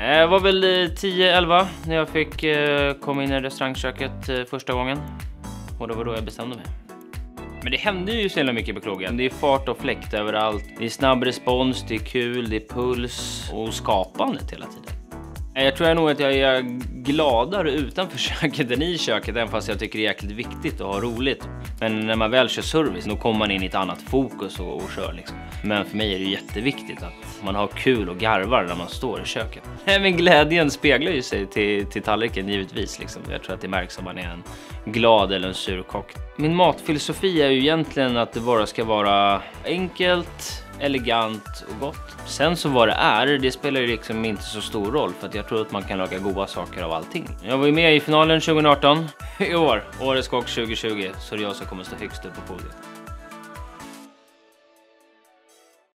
Jag var väl 10-11 när jag fick komma in i restaurangköket första gången. Och det var då jag bestämde mig. Men det hände ju så jävla mycket på krogen. Det är fart och fläkt överallt. Det är snabb respons, det är kul, det är puls och skapandet hela tiden. Jag tror nog att jag är gladare utanför köket än i köket, även fast jag tycker det är jäkligt viktigt att ha roligt. Men när man väl kör service, då kommer man in i ett annat fokus och kör liksom. Men för mig är det jätteviktigt att man har kul och garvar när man står i köket. Men glädjen speglar ju sig till tallriken givetvis liksom. Jag tror att det märks om man är en glad eller en surkock. Min matfilosofi är ju egentligen att det bara ska vara enkelt, elegant och gott. Sen så vad det spelar ju liksom inte så stor roll, för att jag tror att man kan laga goda saker av allting. Jag var ju med i finalen 2018. I år, Årets kock 2020, så det är jag som kommer stå högst upp på podiet.